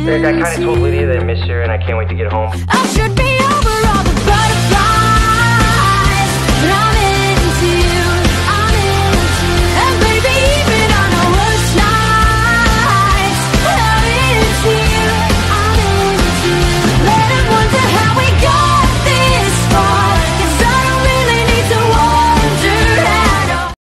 I kind of told Lydia that I miss her and I can't wait to get home. I should be over